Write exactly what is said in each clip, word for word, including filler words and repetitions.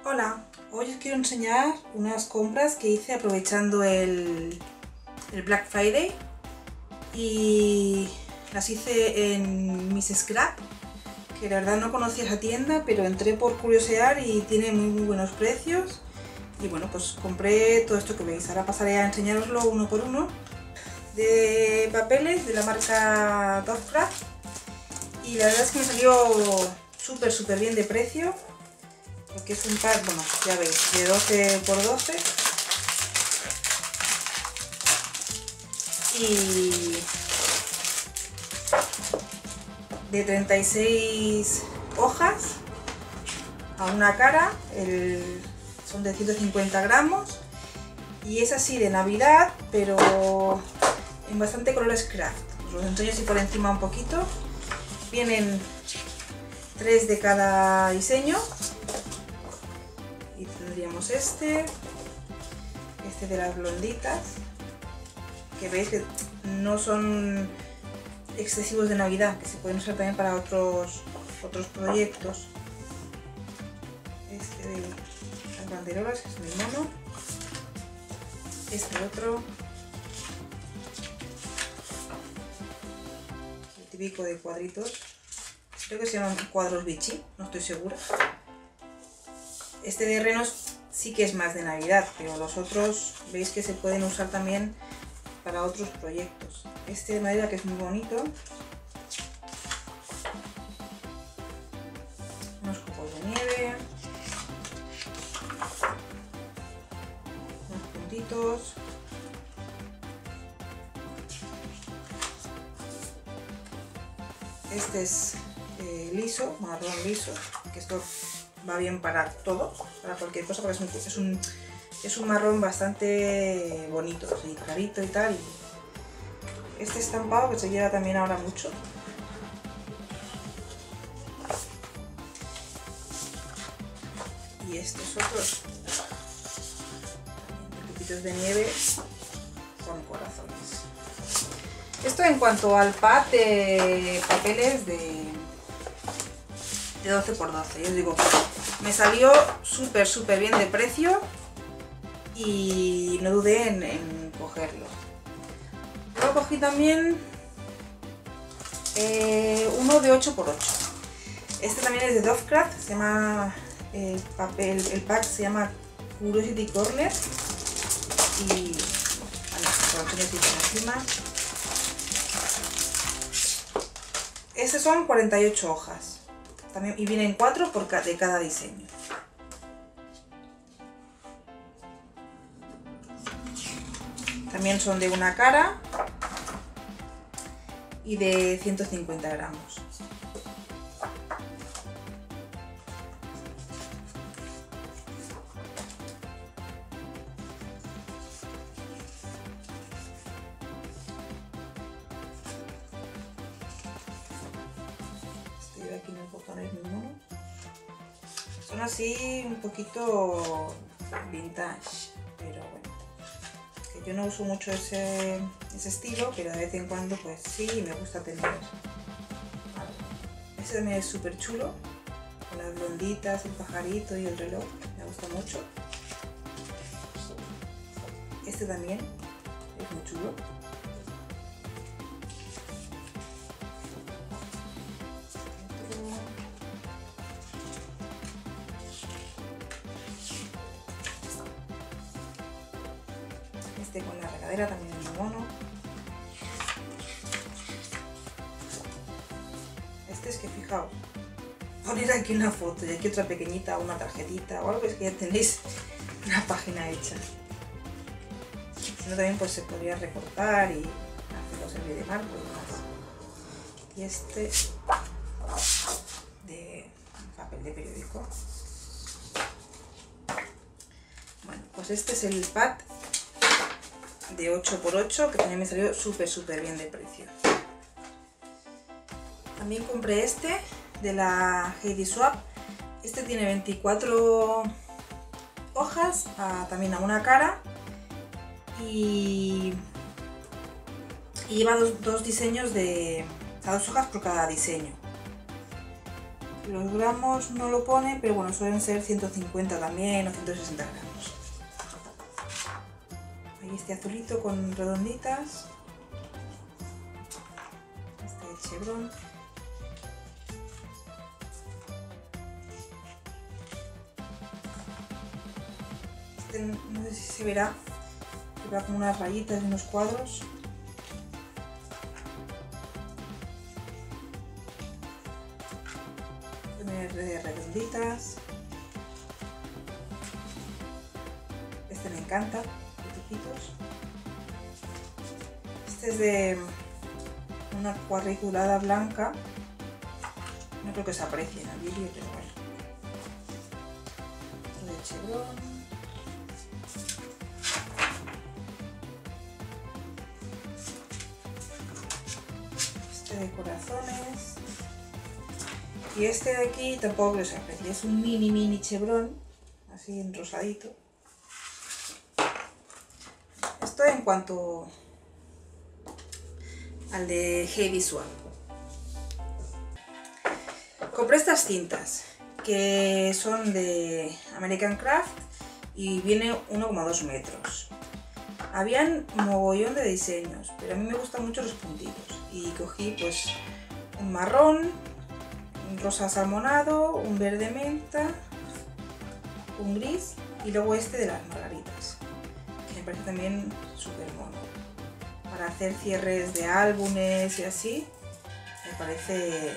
Hola, hoy os quiero enseñar unas compras que hice aprovechando el, el Black Friday y las hice en Miss Scrap, que la verdad no conocía esa tienda, pero entré por curiosear y tiene muy, muy buenos precios. Y bueno, pues compré todo esto que veis. Ahora pasaré a enseñaroslo uno por uno. De papeles de la marca Dovecraft, y la verdad es que me salió súper súper bien de precio, porque es un pack, bueno, ya veis, de doce por doce y de treinta y seis hojas a una cara. El, son de ciento cincuenta gramos y es así de Navidad, pero en bastante colores craft. Os los enseño así por encima un poquito. Vienen tres de cada diseño y tendríamos este, este de las blonditas, que veis que no son excesivos de Navidad, que se pueden usar también para otros, otros proyectos. Este de las banderolas, que es muy mono. Este otro, el típico de cuadritos, creo que se llaman cuadros bichi, no estoy segura. Este de renos sí que es más de Navidad, pero los otros veis que se pueden usar también para otros proyectos. Este de madera, que es muy bonito, unos copos de nieve, unos puntitos. Este es eh, liso, marrón liso, que esto va bien para todo, para cualquier cosa, porque es un, es un, es un marrón bastante bonito, así clarito y tal. Y este estampado que se lleva también ahora mucho. Y estos otros, poquitos de nieve con corazones. Esto en cuanto al pack de papeles de, de doce por doce. Yo os digo, me salió súper súper bien de precio y no dudé en, en cogerlo. Luego cogí también eh, uno de ocho por ocho. Este también es de Dovecraft, se llama el papel, el pack se llama Curiosity Corner. Y bueno, lo enseño así por encima. Estos son cuarenta y ocho hojas también, y vienen cuatro por de cada diseño. También son de una cara y de ciento cincuenta gramos. Aquí los botones muy monos. Son así un poquito vintage, pero bueno, que yo no uso mucho ese, ese estilo, pero de vez en cuando pues sí me gusta tener. Este también es súper chulo, con las blonditas, el pajarito y el reloj, me gusta mucho. Este también es muy chulo. Este con la regadera también es muy mono. Este es que fijaos, poner aquí una foto y aquí otra pequeñita, una tarjetita o algo, es que ya tenéis una página hecha. Si no, también pues se podría recortar y hacerlo servir de marco y demás. Y este de papel de periódico. Bueno, pues este es el pack de ocho por ocho, que también me salió súper súper bien de precio. También compré este de la Heidi Swapp. Este tiene veinticuatro hojas, a, también a una cara, y, y lleva dos, dos diseños de, o sea, dos hojas por cada diseño. Los gramos no lo pone, pero bueno, suelen ser ciento cincuenta también o ciento sesenta gramos. Ahí este azulito con redonditas. Este de chevron. Este no sé si se verá, lleva como unas rayitas y unos cuadros. De redonditas. Este me encanta, de tuquitos. Este es de una cuadriculada blanca. No creo que se aprecie en el vídeo, pero bueno. Este de chevron. Este de corazones. Y este de aquí tampoco lo se aprecia, es un mini mini chevron, así en rosadito. Esto en cuanto al de G-Visual. Compré estas cintas que son de American Craft y viene uno coma dos metros. Habían mogollón de diseños, pero a mí me gustan mucho los puntitos y cogí pues un marrón, un rosa salmonado, un verde menta, un gris y luego este de las margaritas, que me parece también súper mono. Para hacer cierres de álbumes y así, me parece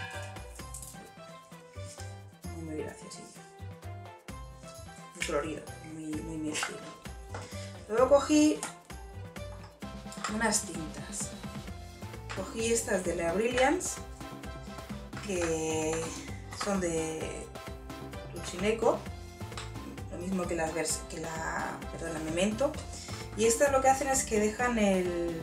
muy, muy graciosillo. Muy colorido, muy, muy mi estilo. Luego cogí unas tintas. Cogí estas de la Brilliance, que son de Lucineco, lo mismo que, las que la, perdón, la Memento, y estas lo que hacen es que dejan el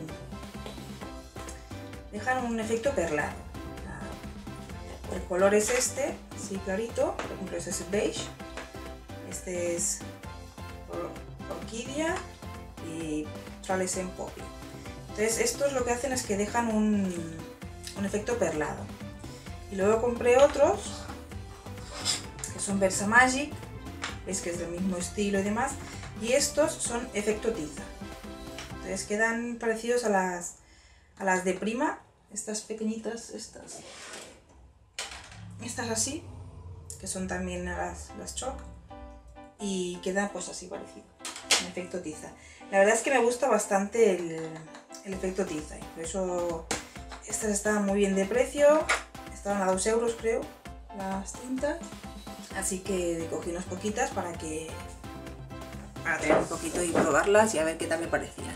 dejan un efecto perlado. El color es este, así clarito, por ejemplo este es beige, este es orquídea y Tralesen Poppy. Entonces estos lo que hacen es que dejan un, un efecto perlado. Y luego compré otros que son Versamagic, veis que es del mismo estilo y demás, y estos son efecto tiza. Entonces quedan parecidos a las, a las de Prima, estas pequeñitas, estas, estas así, que son también las, las Choc, y quedan pues así parecido, en efecto tiza. La verdad es que me gusta bastante el, el efecto tiza, y por eso estas estaban muy bien de precio. Estaban a dos euros creo las tintas, así que cogí unas poquitas para que para tener un poquito y probarlas y a ver qué tal me parecían.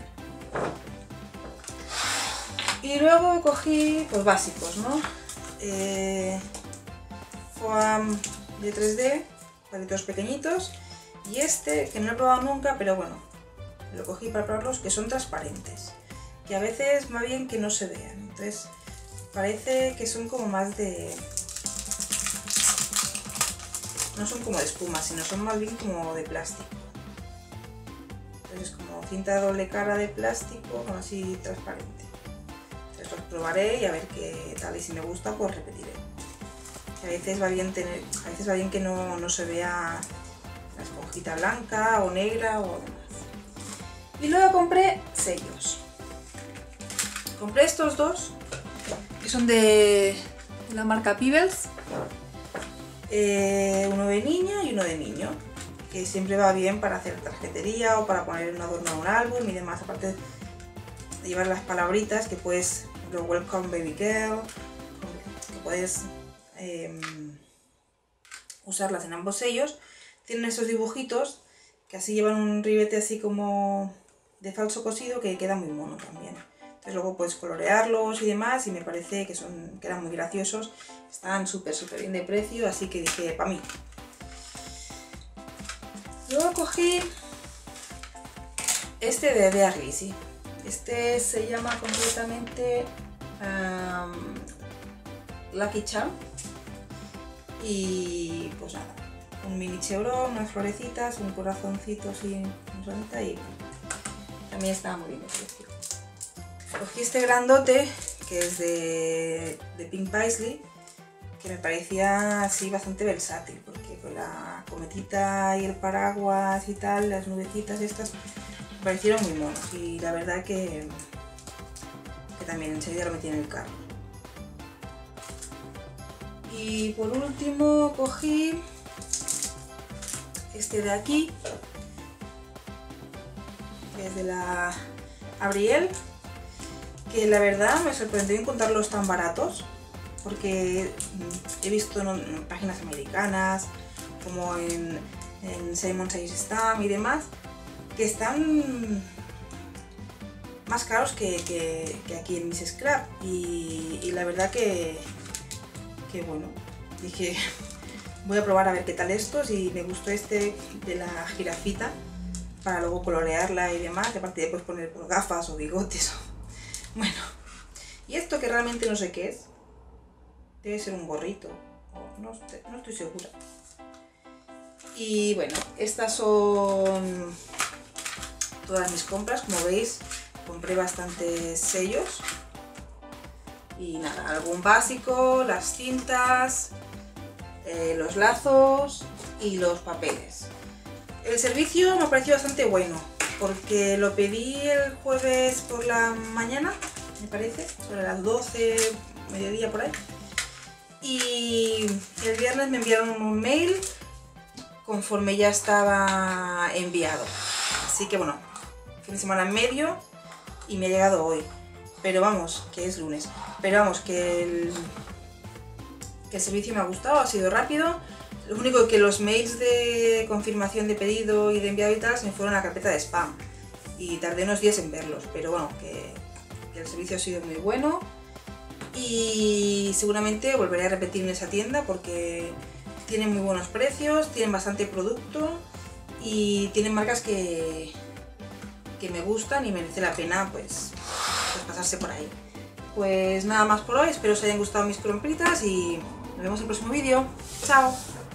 Y luego cogí pues básicos, ¿no? Eh, foam de tres D, palitos pequeñitos, y este que no he probado nunca, pero bueno, lo cogí para probarlos, que son transparentes, que a veces va bien que no se vean. Entonces parece que son como más de... no son como de espuma, sino son más bien como de plástico. Entonces como cinta doble cara de plástico, como así transparente. Entonces los probaré y a ver qué tal, y si me gusta pues repetiré. A veces va bien tener, a veces va bien que no, no se vea la esponjita blanca o negra o demás. Y luego compré sellos. Compré estos dos, que son de la marca Pebbles, eh, uno de niña y uno de niño, que siempre va bien para hacer tarjetería o para poner un adorno a un álbum y demás, aparte de llevar las palabritas que puedes, por ejemplo, Welcome Baby Girl, que puedes eh, usarlas en ambos sellos. Tienen esos dibujitos que así llevan un ribete así como de falso cosido que queda muy mono también. Entonces luego puedes colorearlos y demás, y me parece que, son, que eran muy graciosos. Estaban súper súper bien de precio, así que dije, para mí. Luego cogí este de Bear Lizzy. Este se llama completamente um, Lucky Charm. Y pues nada, un mini chevron, unas florecitas, un corazoncito así, rosita, y también estaba muy bien de precio. Cogí este grandote, que es de, de Pink Paisley, que me parecía así bastante versátil, porque con la cometita y el paraguas y tal, las nubecitas estas, me parecieron muy monos y la verdad que, que también enseguida lo metí en el carro. Y por último cogí este de aquí, que es de la Abriel, que la verdad me sorprendió encontrarlos tan baratos, porque he visto en páginas americanas, como en, en Simon Says Stamp y demás, que están más caros que, que, que aquí en Miss Scrap, y, y la verdad que, que bueno, dije voy a probar a ver qué tal estos, y me gustó este de la jirafita para luego colorearla y demás, y aparte después poner por gafas o bigotes. Bueno, y esto que realmente no sé qué es, debe ser un gorrito, no, no estoy segura. Y bueno, estas son todas mis compras. Como veis, compré bastantes sellos y nada, algún básico, las cintas, eh, los lazos y los papeles. El servicio me ha parecido bastante bueno, porque lo pedí el jueves por la mañana, me parece, sobre las doce, mediodía por ahí, y el viernes me enviaron un mail conforme ya estaba enviado. Así que bueno, fin de semana en medio y me ha llegado hoy, pero vamos, que es lunes, pero vamos, que el, que el servicio me ha gustado, ha sido rápido. Lo único que los mails de confirmación de pedido y de enviado y tal se me fueron a la carpeta de spam y tardé unos días en verlos, pero bueno, que, que el servicio ha sido muy bueno y seguramente volveré a repetir en esa tienda porque tienen muy buenos precios, tienen bastante producto y tienen marcas que, que me gustan y merece la pena pues, pues pasarse por ahí. Pues nada más por hoy, espero os hayan gustado mis compritas y nos vemos en el próximo vídeo. ¡Chao!